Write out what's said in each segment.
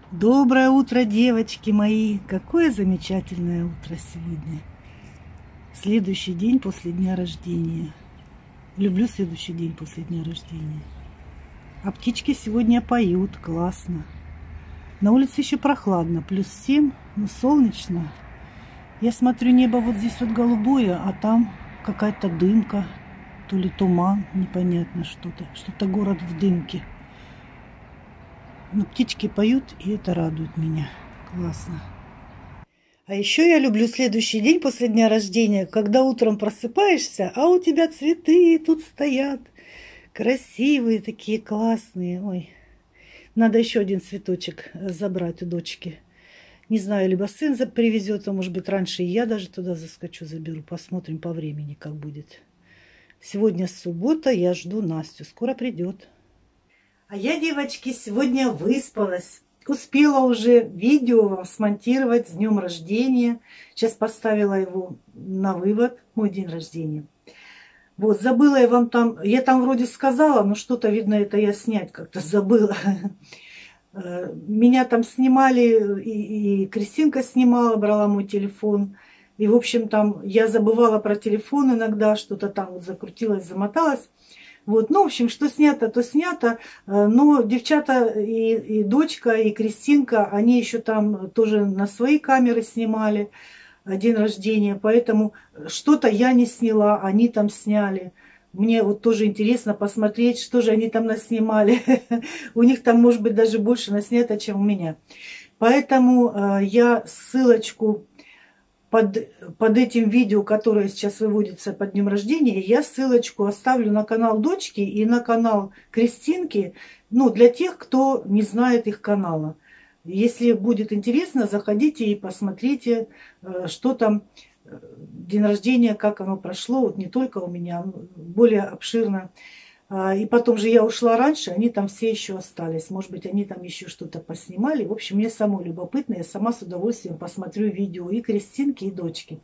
Доброе утро, девочки мои! Какое замечательное утро сегодня. Следующий день после дня рождения. Люблю следующий день после дня рождения. А птички сегодня поют, классно. На улице еще прохладно, +7, но солнечно. Я смотрю, небо вот здесь вот голубое, а там какая-то дымка, то ли туман, непонятно что-то. Что-то город в дымке. Но птички поют, и это радует меня. Классно. А еще я люблю следующий день после дня рождения, когда утром просыпаешься, а у тебя цветы тут стоят. Красивые такие, классные. Ой, надо еще один цветочек забрать у дочки. Не знаю, либо сын привезет, а может быть раньше и я даже туда заскочу, заберу. Посмотрим по времени, как будет. Сегодня суббота, я жду Настю. Скоро придет. А я, девочки, сегодня выспалась. Успела уже видео смонтировать с днем рождения. Сейчас поставила его на вывод, мой день рождения. Вот, забыла я вам там, я там вроде сказала, но что-то, видно, это я снять как-то забыла. Меня там снимали, и Кристинка снимала, брала мой телефон. И, в общем, там я забывала про телефон иногда, что-то там вот закрутилось, замоталось. Вот, ну, в общем, что снято, то снято. Но девчата и дочка, и Кристинка, они еще там тоже на свои камеры снимали день рождения. Поэтому что-то я не сняла, они там сняли. Мне вот тоже интересно посмотреть, что же они там наснимали. У них там, может быть, даже больше наснято, чем у меня. Поэтому я ссылочку под этим видео, которое сейчас выводится под днем рождения, я ссылочку оставлю на канал дочки и на канал Кристинки, ну, для тех, кто не знает их канала. Если будет интересно, заходите и посмотрите, что там, день рождения, как оно прошло, вот не только у меня, более обширно. И потом же я ушла раньше, они там все еще остались. Может быть, они там еще что-то поснимали. В общем, мне самой любопытно, я сама с удовольствием посмотрю видео и Кристинки, и дочки.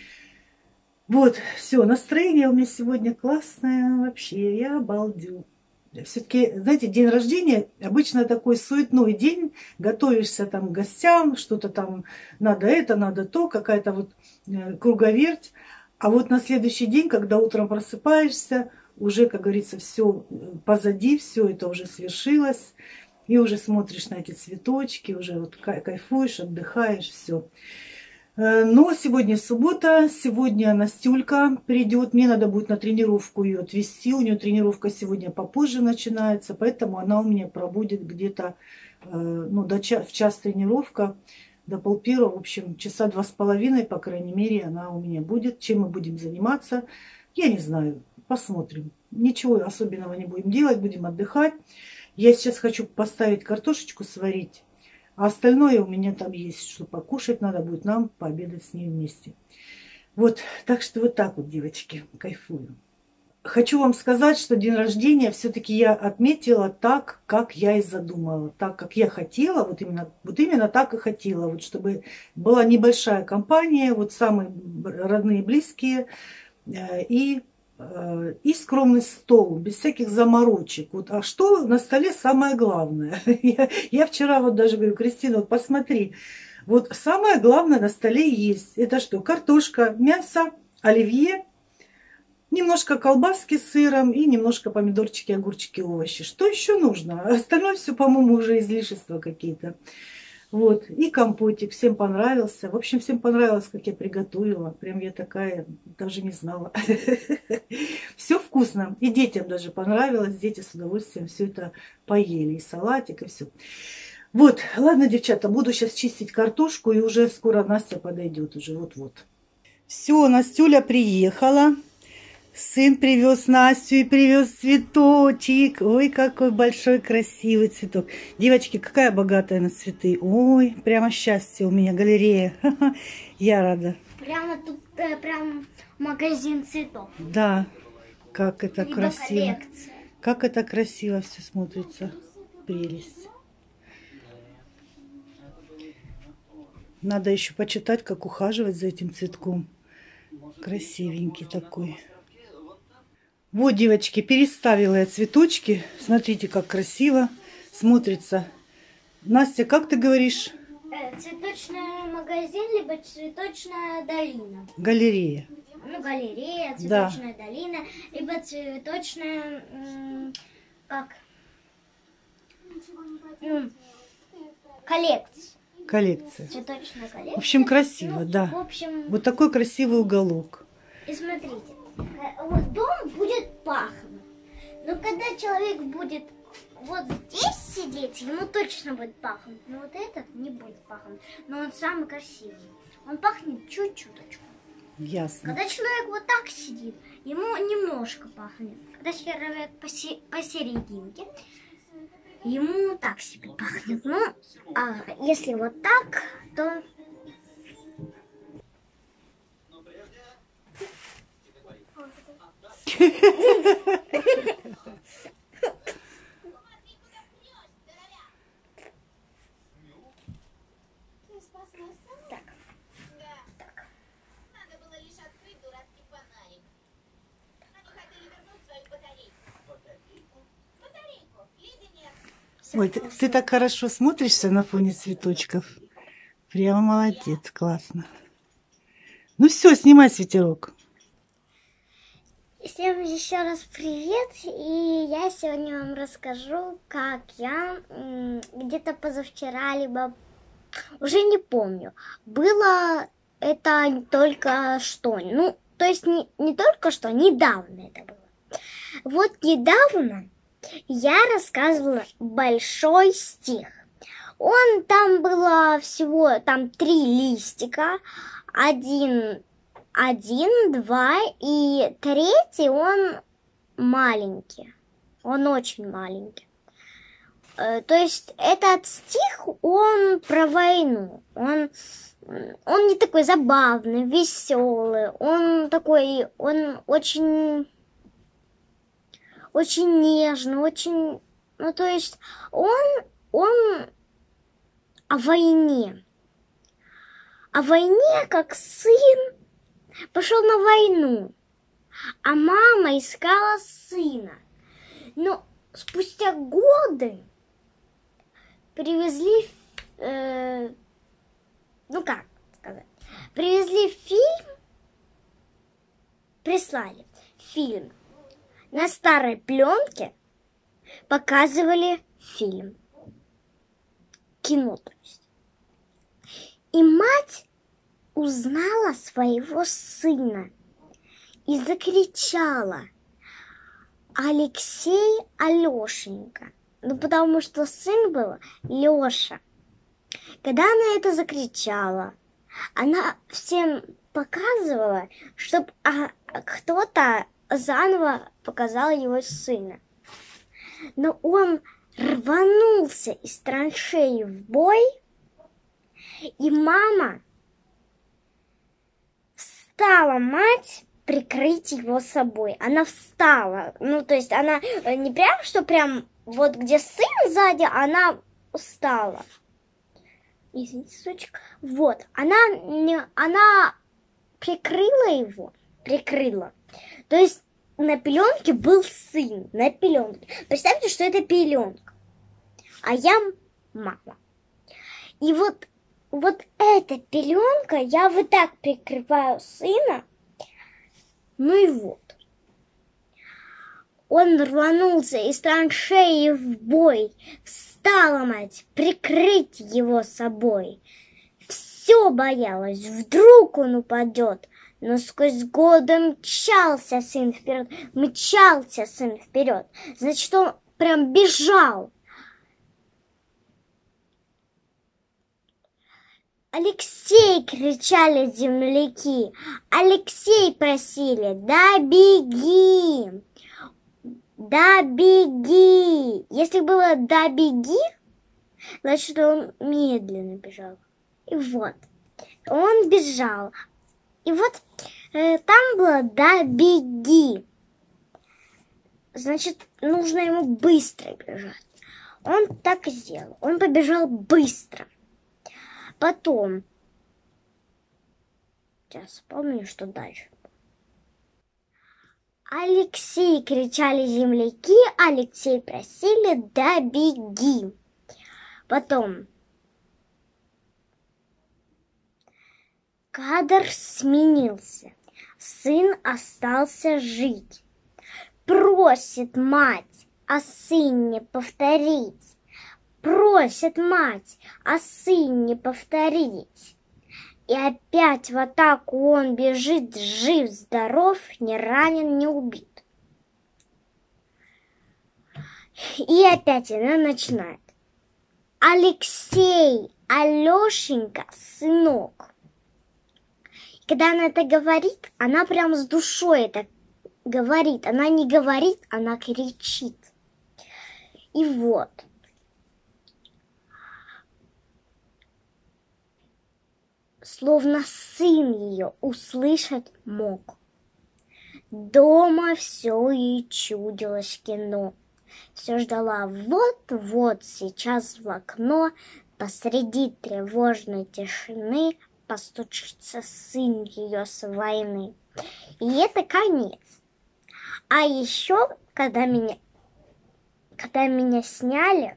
Вот, все, настроение у меня сегодня классное вообще, я обалдю. Все-таки, знаете, день рождения обычно такой суетной день, готовишься там к гостям, что-то там надо это, надо то, какая-то вот круговерть. А вот на следующий день, когда утром просыпаешься, уже, как говорится, все позади, все это уже свершилось, и уже смотришь на эти цветочки, уже вот кайфуешь, отдыхаешь, все. Но сегодня суббота, сегодня Настюлька придет, мне надо будет на тренировку ее отвезти, у нее тренировка сегодня попозже начинается, поэтому она у меня пробудет где-то, ну, в час тренировка, до 12:30, в общем, часа 2,5, по крайней мере, она у меня будет. Чем мы будем заниматься, я не знаю. Посмотрим. Ничего особенного не будем делать, будем отдыхать. Я сейчас хочу поставить картошечку сварить, а остальное у меня там есть, что покушать надо будет нам, пообедать с ней вместе. Вот, так что вот так вот, девочки, кайфую. Хочу вам сказать, что день рождения все-таки я отметила так, как я и задумала, так, как я хотела, вот именно так и хотела, вот чтобы была небольшая компания, вот самые родные, близкие, и скромный стол, без всяких заморочек. Вот, а что на столе самое главное? Я вчера вот даже говорю: Кристина, вот посмотри, вот самое главное на столе есть. Это что? Картошка, мясо, оливье, немножко колбаски с сыром и немножко помидорчики, огурчики, овощи. Что еще нужно? Остальное все, по-моему, уже излишества какие-то. Вот, и компотик всем понравился. В общем, всем понравилось, как я приготовила. Прям я такая, даже не знала. Все вкусно. И детям даже понравилось. Дети с удовольствием все это поели. И салатик, и все. Вот, ладно, девчата, буду сейчас чистить картошку. И уже скоро Настя подойдет. Уже вот-вот. Все, Настюля приехала. Сын привез Настю и привез цветочек. Ой, какой большой красивый цветок. Девочки, какая богатая на цветы. Ой, прямо счастье у меня, галерея. Я рада. Прямо тут прям магазин цветов. Да, как это либо красиво. коллекция. Как это красиво все смотрится. Прелесть. Надо еще почитать, как ухаживать за этим цветком. Красивенький такой. Вот, девочки, переставила я цветочки. Смотрите, как красиво смотрится Настя, как ты говоришь? Цветочный магазин, либо цветочная долина. Галерея. Ну, галерея, Да. цветочная долина, либо цветочная, как? Ну, коллекция. Коллекция. Цветочная В коллекция. общем, красиво, да. В общем, Вот такой красивый уголок. и смотрите, вот дом будет пахнуть, но когда человек будет вот здесь сидеть, ему точно будет пахнуть, но вот этот не будет пахнуть, но он самый красивый. Он пахнет чуть-чуточку. Ясно. Когда человек вот так сидит, ему немножко пахнет. Когда человек посерединке, ему так себе пахнет. Ну, а если вот так, то... Так. Так. Надо было лишь открыть дурацкий фонарик. Они хотели вернуть свою батарейку. Батарейку? Лизе нет. Ой, ты так хорошо смотришься на фоне цветочков. Прямо молодец, классно. Ну все, снимай свитерок. Всем еще раз привет, и я сегодня вам расскажу, как я где-то позавчера, либо уже не помню, было это только что, ну, то есть не только что, недавно это было. Вот недавно я рассказывала большой стих. Там было всего там 3 листика, один, 2, и 3 он маленький, он очень маленький. То есть этот стих, он про войну, он не такой забавный, веселый, он такой, он очень нежный, очень, ну то есть он о войне, как сын пошел на войну, а мама искала сына. Но спустя годы привезли, прислали фильм. На старой пленке показывали фильм. Кино, то есть. И мать узнала своего сына и закричала: Алексей, Алешенька. Ну, потому что сын был Леша. Когда она это закричала, она всем показывала, чтобы кто-то заново показал его сына. Но он рванулся из траншеи в бой, и мама встала, мать, прикрыть его собой. Она встала, ну, то есть она не прям, что прям вот где сын сзади, она встала. Извините, сучка. Вот, она прикрыла его, То есть на пеленке был сын, на пеленке. Представьте, что это пеленка, а я мама. И вот эта пеленка, я вот так прикрываю сына. Ну и вот. Он рванулся из траншеи в бой. Встала мать прикрыть его собой. Все боялась, вдруг он упадет. Но сквозь годы мчался сын вперед. Значит, он прям бежал. Алексей, кричали земляки. Алексей просили: да беги. Да беги. Если было да беги, значит, он медленно бежал. И вот, он бежал. И вот там было да беги. Значит, нужно ему быстро бежать. Он так и сделал. Он побежал быстро. Потом, сейчас вспомню, что дальше. Алексей, кричали земляки, Алексей просили: да беги. Потом кадр сменился. Сын остался жить. Просит мать о сыне повторить. Просит мать о сыне повторить. И опять в атаку он бежит, жив-здоров, не ранен, не убит. И опять она начинает. Алексей, Алешенька, сынок. Когда она это говорит, она прям с душой это говорит. Она не говорит, она кричит. И вот. Словно сын ее услышать мог. Дома все ей чудилось кино. Все ждала вот-вот сейчас в окно посреди тревожной тишины постучится сын ее с войны. И это конец. А еще, когда меня сняли,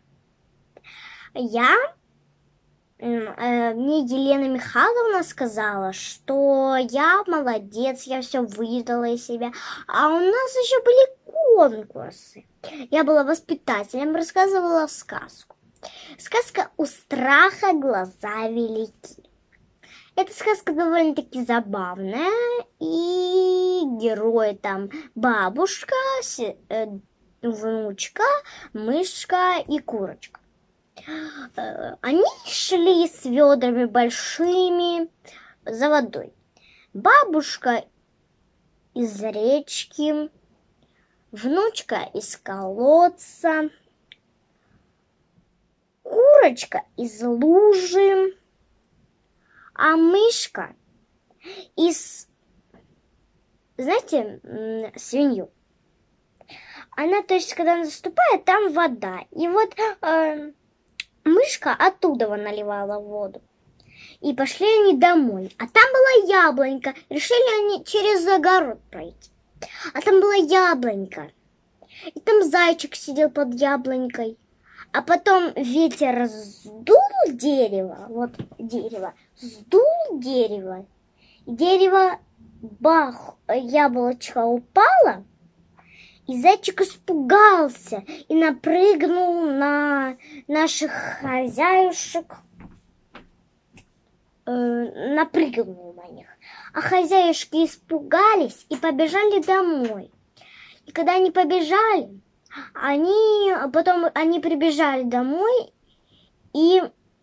мне Елена Михайловна сказала, что я молодец, я все выдала из себя. А у нас еще были конкурсы. Я была воспитателем, рассказывала сказку. Сказка «У страха глаза велики». Эта сказка довольно-таки забавная, и герои там бабушка, внучка, мышка и курочка. Они шли с ведрами большими за водой. Бабушка из речки, внучка из колодца, курочка из лужи, а мышка из, знаете, свинью. Она, то есть, когда она наступает, там вода. И вот мышка оттуда наливала воду. И пошли они домой. А там была яблонька. Решили они через огород пройти. А там была яблонька. И там зайчик сидел под яблонькой. А потом ветер сдул дерево. Вот дерево. Сдул дерево. И дерево, бах, яблочко упало. И зайчик испугался и напрыгнул на наших хозяюшек. Напрыгнул на них. А хозяюшки испугались и побежали домой. И когда они побежали, потом они прибежали домой, и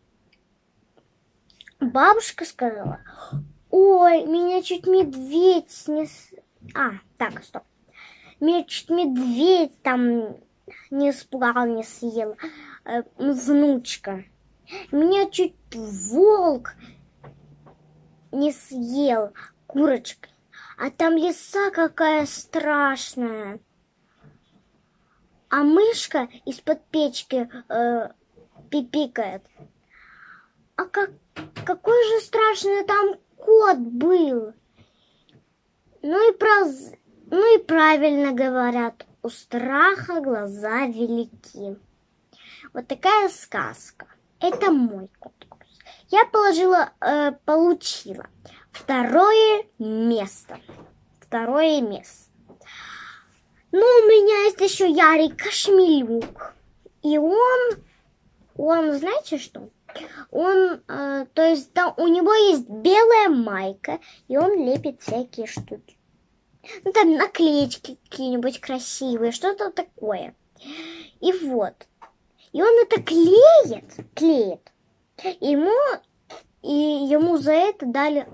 бабушка сказала: ой, меня чуть медведь снес. Стоп. Меня чуть медведь там не испугал, не съел, внучка. Меня чуть волк не съел, курочка. А там лиса какая страшная. А мышка из-под печки пипикает. А какой же страшный там кот был. Ну и правильно говорят, у страха глаза велики. Вот такая сказка. Это мой конкурс. Я получила второе место. Ну, у меня есть еще Ярик Кошмелюк. И он, знаете что? То есть там у него есть белая майка, и он лепит всякие штуки. Ну, там наклеечки какие-нибудь красивые, что-то такое. И вот. И он это клеит. Ему за это дали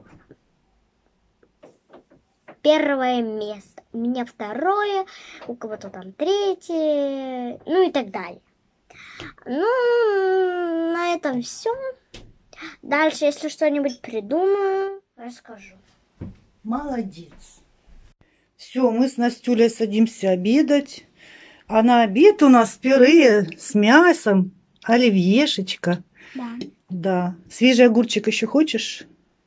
первое место. У меня второе, у кого-то там третье, ну и так далее. Ну, на этом все. Дальше, если что-нибудь придумаю, расскажу. Молодец. Все, мы с Настюлей садимся обедать. А на обед у нас пюре с мясом, оливьешечка. Да. Да. Свежий огурчик еще хочешь?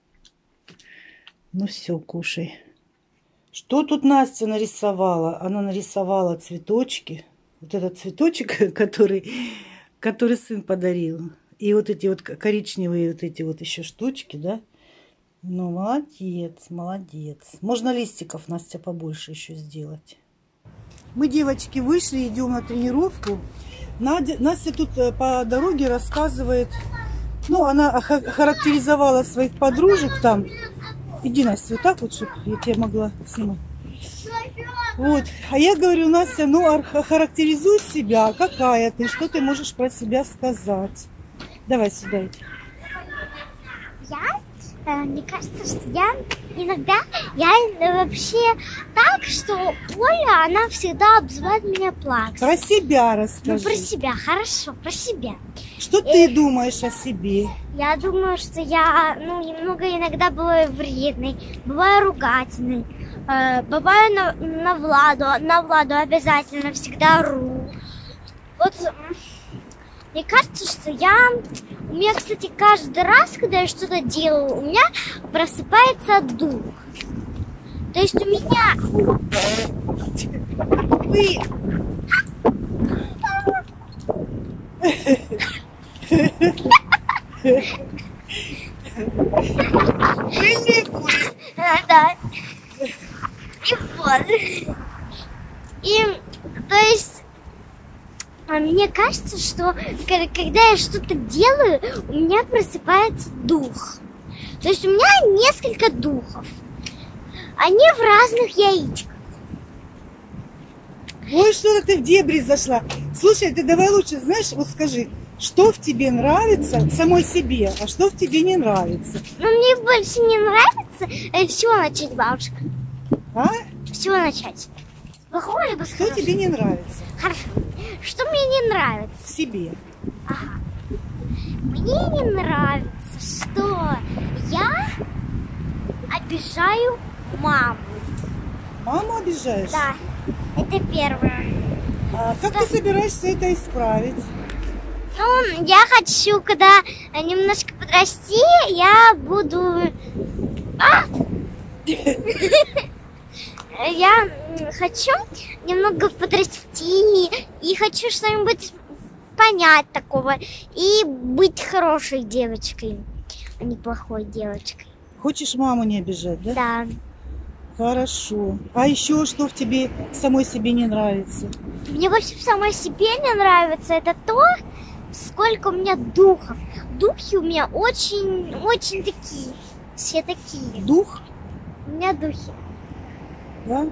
Ну все, кушай. Что тут Настя нарисовала? Она нарисовала цветочки. Вот этот цветочек, который который сын подарил. И вот эти вот коричневые вот эти вот еще штучки, да? Ну, молодец, молодец. Можно листиков, Настя, побольше еще сделать. Мы, девочки, вышли, идем на тренировку. Настя тут по дороге рассказывает. Ну, она охарактеризовала своих подружек там. Иди, Настя, вот так вот, чтобы я тебя могла снимать. Вот. А я говорю, Настя, ну, охарактеризуй себя. Какая ты? Что ты можешь про себя сказать? Давай сюда иди. Мне кажется, что я иногда, вообще так, что Оля, она всегда обзывает меня плаксой. Про себя расскажи. Ну, про себя, хорошо, про себя. Что ты думаешь о себе? Я думаю, что я, немного иногда бываю вредной, бываю ругательной, бываю на Владу обязательно всегда ру. Вот, мне кажется, что у меня, кстати, каждый раз, когда я что-то делаю, у меня просыпается дух. То есть у меня... Да. И вот. И, то есть... Мне кажется, что когда я что-то делаю, у меня просыпается дух. То есть у меня несколько духов. Они в разных яичках. Ой, что-то ты в дебри зашла. Слушай, ты давай лучше, знаешь, вот скажи, что в тебе нравится самой себе, а что в тебе не нравится? Мне больше не нравится. С чего начать, бабушка? А? С чего начать? Плохого либо Что тебе не нравится? Хорошо. Что мне не нравится? В себе. Ага. Мне не нравится, что я обижаю маму. Маму обижаешь? Да, это первое. А как ты собираешься это исправить? Ну, я хочу, когда немножко подрасти, я буду... Я хочу немного подрасти и хочу что-нибудь понять такого и быть хорошей девочкой, а не плохой девочкой. Хочешь маму не обижать, да? Да. Хорошо. А еще что в тебе самой себе не нравится? Мне больше в самой себе не нравится это то, сколько у меня духов. Духи у меня очень такие. Все такие. Дух? У меня духи. Да?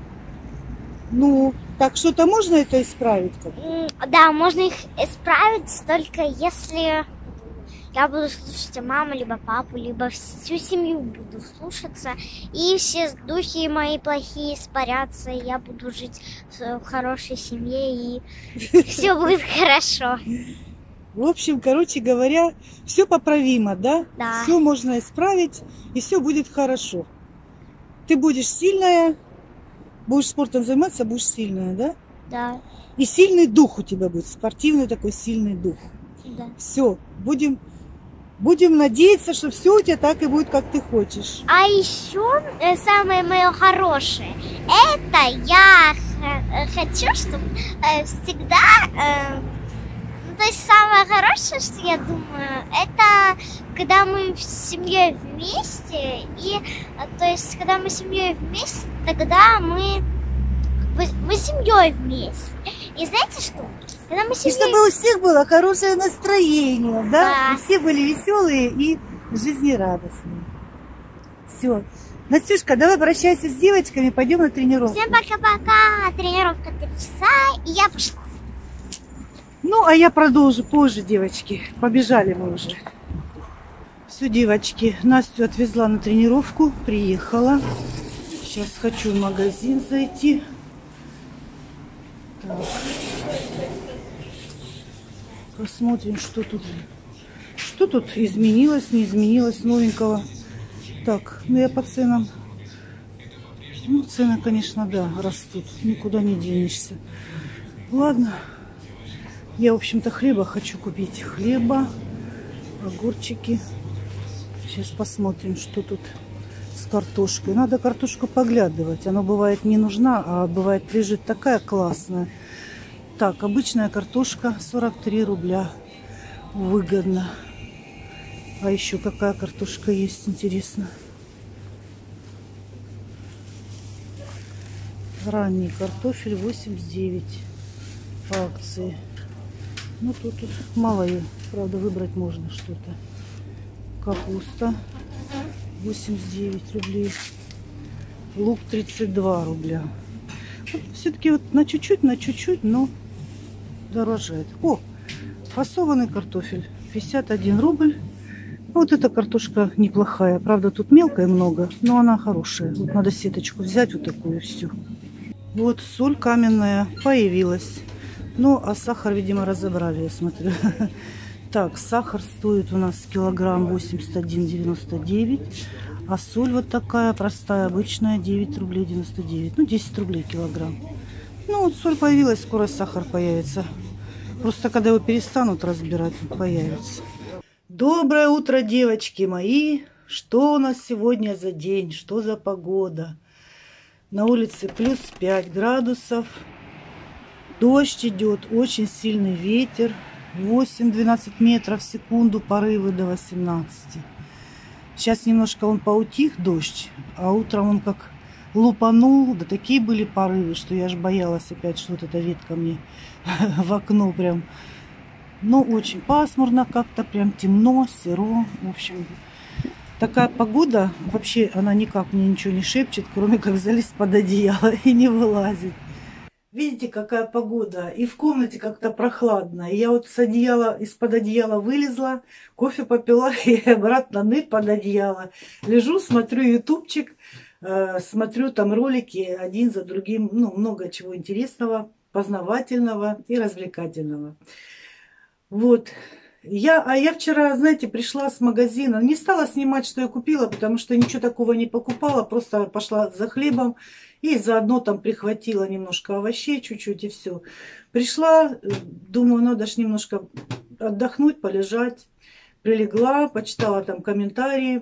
Ну, так что-то можно это исправить? Да, можно их исправить только если я буду слушать маму, либо папу, либо всю семью буду слушаться. И все духи мои плохие испарятся, и я буду жить в хорошей семье, и все будет хорошо. В общем, короче говоря, все поправимо, да? Да. Все можно исправить, и все будет хорошо. Ты будешь сильная, будешь спортом заниматься, будешь сильная, да? Да. И сильный дух у тебя будет, спортивный такой сильный дух. Да. Все, будем надеяться, что все у тебя так и будет, как ты хочешь. А еще самое мое хорошее, это я хочу, чтобы всегда... то есть самое хорошее, что я думаю, это когда мы с семьей вместе, и то есть когда мы с семьей вместе, тогда мы семьей вместе. И знаете что? Когда мы семьей... И чтобы у всех было хорошее настроение, да? Да. И все были веселые и жизнерадостные. Все. Настюшка, давай прощайся с девочками, пойдем на тренировку. Всем пока-пока. Тренировка 3 часа, и я пошла. Ну, а я продолжу позже, девочки. Побежали мы уже. Все, девочки, Настю отвезла на тренировку, приехала. Сейчас хочу в магазин зайти. Так. Посмотрим, что тут изменилось, не изменилось новенького. Так, ну я по ценам. Ну, цены, конечно, да, растут. Никуда не денешься. Ладно. Я, в общем-то, хлеба хочу купить. Хлеба, огурчики. Сейчас посмотрим, что тут с картошкой. Надо картошку поглядывать. Она бывает не нужна, а бывает лежит такая классная. Так, обычная картошка 43 рубля. Выгодно. А еще какая картошка есть, интересно. Ранний картофель 89 по акции. Ну, тут мало ее. Правда, выбрать можно что-то. Капуста 89 рублей. Лук 32 рубля. Вот, все-таки вот на чуть-чуть, но дорожает. О, фасованный картофель 51 рубль. Вот эта картошка неплохая. Правда, тут мелкая много, но она хорошая. Вот надо сеточку взять вот такую всю. Вот соль каменная появилась. Ну, а сахар, видимо, разобрали, я смотрю. Так, сахар стоит у нас килограмм 81,99. А соль вот такая простая, обычная, 9 рублей 99. Ну, 10 рублей килограмм. Ну, вот соль появилась, скоро сахар появится. Просто когда его перестанут разбирать, он появится. Доброе утро, девочки мои! Что у нас сегодня за день? Что за погода? На улице плюс 5 градусов. Дождь идет, очень сильный ветер. 8-12 метров в секунду, порывы до 18. Сейчас немножко он поутих, дождь. А утром он как лупанул. Да такие были порывы, что я аж боялась опять, что вот эта ветка мне в окно прям. Но очень пасмурно как-то, прям темно, серо. В общем, такая погода, вообще она никак мне ничего не шепчет, кроме как залезть под одеяло и не вылазить. Видите, какая погода. И в комнате как-то прохладно. И я вот с одеяла, из-под одеяла вылезла, кофе попила и обратно нырь под одеяло. Лежу, смотрю ютубчик, смотрю там ролики один за другим. Ну, много чего интересного, познавательного и развлекательного. Вот. Я вчера, знаете, пришла с магазина. Не стала снимать, что я купила, потому что ничего такого не покупала. Просто пошла за хлебом и заодно там прихватила немножко овощей чуть-чуть и все. Пришла, думаю, надо ж немножко отдохнуть, полежать. Прилегла, почитала там комментарии.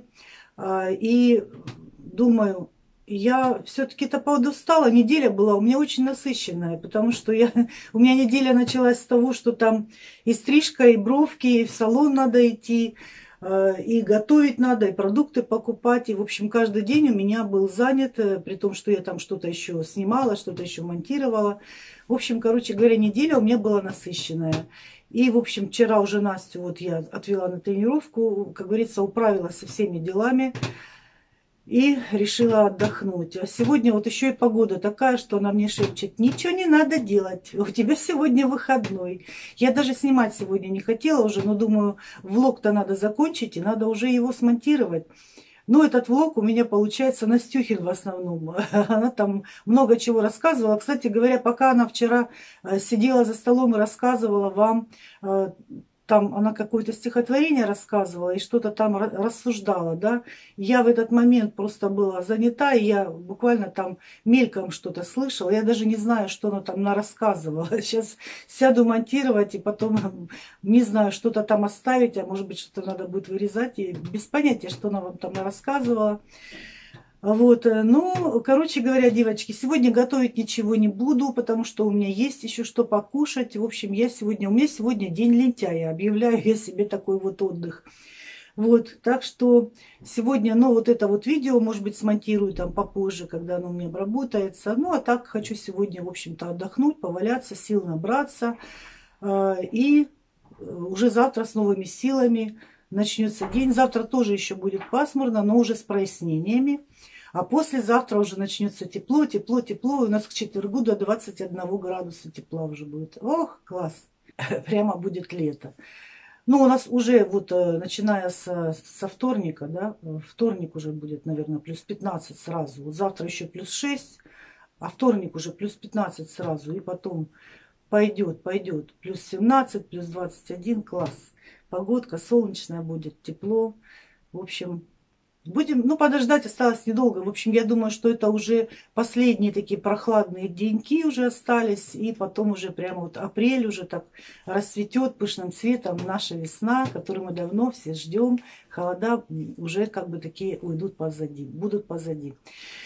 И думаю, я все-таки-то подустала. Неделя была у меня очень насыщенная, потому что у меня неделя началась с того, что там и стрижка, и бровки, и в салон надо идти, и готовить надо, и продукты покупать. И, в общем, каждый день у меня был занят, при том, что я там что-то еще снимала, что-то еще монтировала. В общем, короче говоря, неделя у меня была насыщенная. И, в общем, вчера уже Настю вот я отвела на тренировку, как говорится, управилась со всеми делами. И решила отдохнуть. А сегодня вот еще и погода такая, что она мне шепчет: ничего не надо делать, у тебя сегодня выходной. Я даже снимать сегодня не хотела уже, но думаю, влог-то надо закончить, и надо уже его смонтировать. Но этот влог у меня получается Настюхин в основном. Она там много чего рассказывала. Кстати говоря, пока она вчера сидела за столом и рассказывала вам, там она какое-то стихотворение рассказывала и что-то там рассуждала, да. Я в этот момент просто была занята, и я буквально там мельком что-то слышала. Я даже не знаю, что она там рассказывала. Сейчас сяду монтировать и потом, не знаю, что-то там оставить, а может быть, что-то надо будет вырезать. И без понятия, что она вам там рассказывала. Вот, ну, короче говоря, девочки, сегодня готовить ничего не буду, потому что у меня есть еще что покушать. В общем, у меня сегодня день лентяя, объявляю я себе такой вот отдых. Вот, так что сегодня, ну, вот это вот видео, может быть, смонтирую там попозже, когда оно у меня обработается. Ну, а так хочу сегодня, в общем-то, отдохнуть, поваляться, сил набраться. И уже завтра с новыми силами начнется день. Завтра тоже еще будет пасмурно, но уже с прояснениями. А послезавтра уже начнется тепло. И у нас к четвергу до 21 градуса тепла уже будет. Ох, класс! Прямо будет лето. Ну, у нас уже вот начиная со вторника, да, вторник уже будет, наверное, плюс 15 сразу. Вот завтра еще плюс 6, а вторник уже плюс 15 сразу. И потом пойдет плюс 17, плюс 21, класс. Погодка солнечная будет, тепло. В общем, будем, ну, подождать осталось недолго. В общем, я думаю, что это уже последние такие прохладные деньки уже остались. И потом уже прямо вот апрель уже так расцветет пышным цветом наша весна, которую мы давно все ждем. Холода уже как бы такие уйдут позади, будут позади.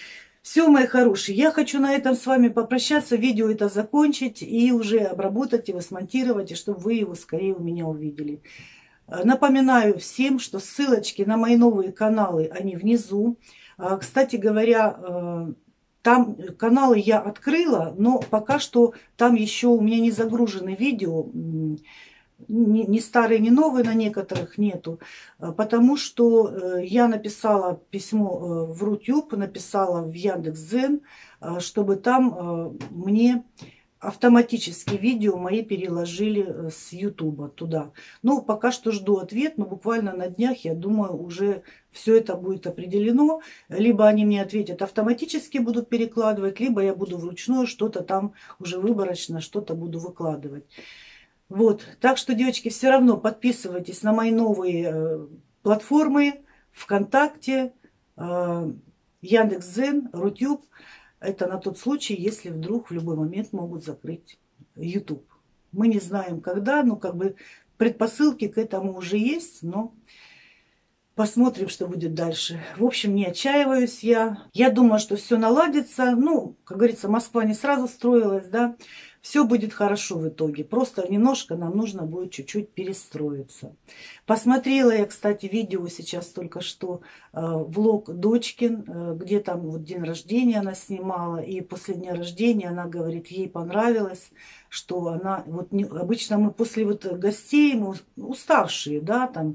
Все, мои хорошие, я хочу на этом с вами попрощаться, видео это закончить и уже обработать его, смонтировать, и чтобы вы его скорее у меня увидели. Напоминаю всем, что ссылочки на мои новые каналы, они внизу. Кстати говоря, там каналы я открыла, но пока что там еще у меня не загружены видео, ни старые, ни новые на некоторых нету, потому что я написала письмо в Рутюб, написала в Яндекс.Дзен, чтобы там мне автоматически видео мои переложили с Ютуба туда. Ну, пока что жду ответ, но буквально на днях, я думаю, уже все это будет определено. Либо они мне ответят, автоматически будут перекладывать, либо я буду вручную что-то там уже выборочно, что-то буду выкладывать. Вот, так что, девочки, все равно подписывайтесь на мои новые платформы ВКонтакте, Яндекс.Дзен, Рутюб. Это на тот случай, если вдруг в любой момент могут закрыть YouTube. Мы не знаем, когда, но как бы предпосылки к этому уже есть, но посмотрим, что будет дальше. В общем, не отчаиваюсь я. Я думаю, что все наладится. Ну, как говорится, Москва не сразу строилась, да. Все будет хорошо в итоге. Просто немножко нам нужно будет чуть-чуть перестроиться. Посмотрела я, кстати, видео сейчас только что, влог дочкин, где там вот день рождения она снимала. И после дня рождения она говорит, ей понравилось, что она... Вот обычно мы после вот гостей, мы уставшие, да, там...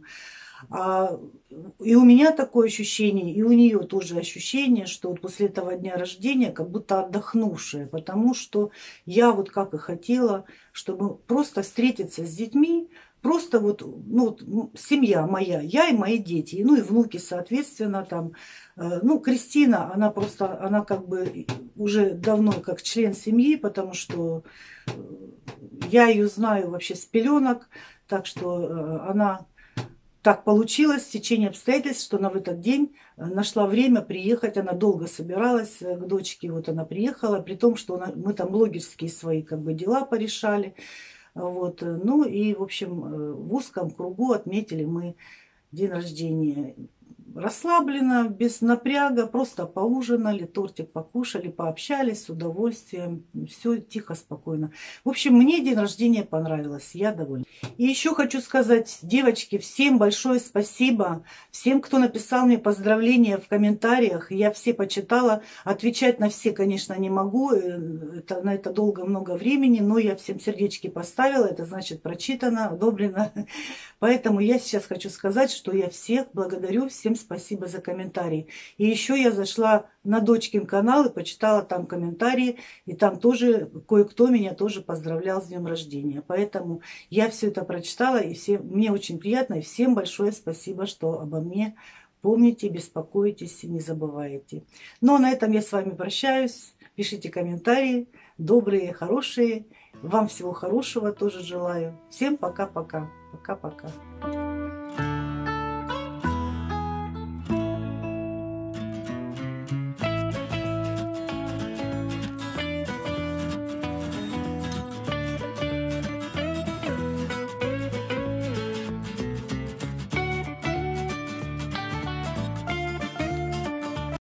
И у меня такое ощущение, и у нее тоже ощущение, что вот после этого дня рождения как будто отдохнувшая, потому что я вот как и хотела, чтобы просто встретиться с детьми, просто вот, ну, семья моя, я и мои дети, ну и внуки, соответственно, там, ну, Кристина, она просто, она как бы уже давно как член семьи, потому что я ее знаю вообще с пеленок, так что она... Так получилось в течение обстоятельств, что она в этот день нашла время приехать. Она долго собиралась к дочке, вот она приехала, при том, что мы там блогерские свои как бы дела порешали. Вот. Ну и, в общем, в узком кругу отметили мы день рождения. Расслабленно, без напряга, просто поужинали, тортик покушали, пообщались с удовольствием. Все тихо, спокойно. В общем, мне день рождения понравилось, я довольна. И еще хочу сказать, девочки, всем большое спасибо. Всем, кто написал мне поздравления в комментариях. Я все почитала. Отвечать на все, конечно, не могу. На это долго, много времени. Но я всем сердечки поставила. Это значит прочитано, одобрено. Поэтому я сейчас хочу сказать, что я всех благодарю. Всем спасибо за комментарии. И еще я зашла на дочкин канал и почитала там комментарии. И там тоже кое-кто меня тоже поздравлял с днем рождения. Поэтому я все это прочитала. И мне очень приятно. И всем большое спасибо, что обо мне помните, беспокоитесь и не забываете. Ну а на этом я с вами прощаюсь. Пишите комментарии. Добрые, хорошие. Вам всего хорошего тоже желаю. Всем пока-пока. Пока-пока.